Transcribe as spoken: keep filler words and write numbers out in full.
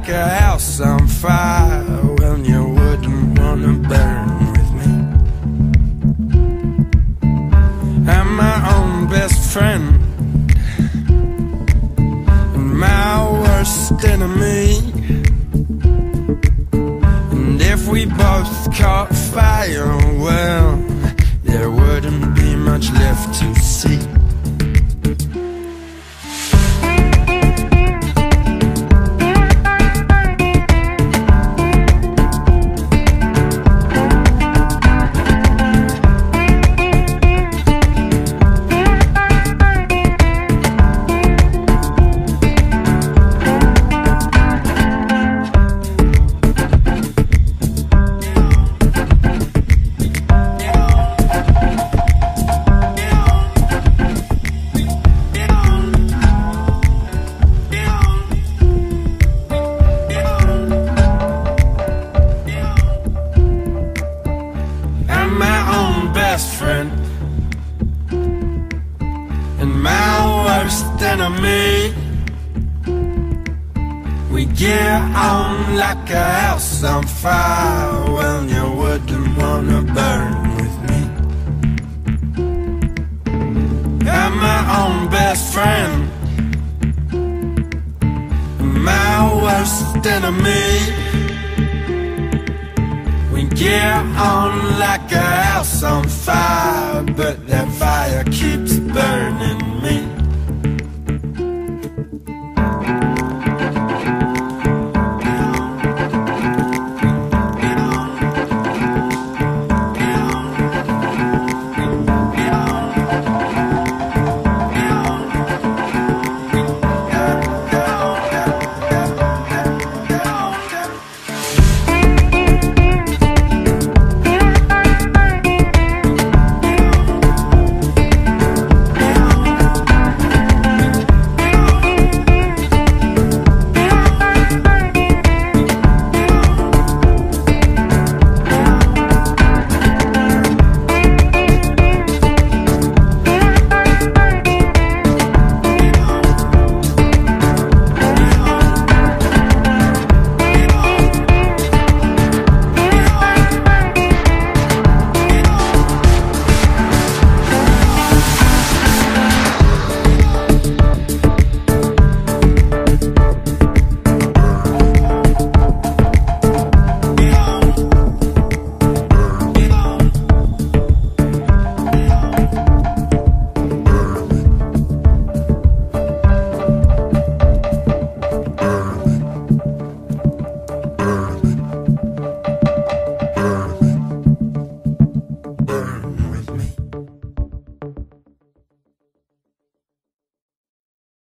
like a house on fire. Well, you wouldn't wanna burn with me. I'm my own best friend and my worst enemy. And if we both caught fire, well, there wouldn't be much left to see. Friend and my worst enemy. We get on like a house on fire. Well, you wouldn't wanna burn with me. I'm my own best friend and my worst enemy. We get on like a house on fire, but that fire keeps burning.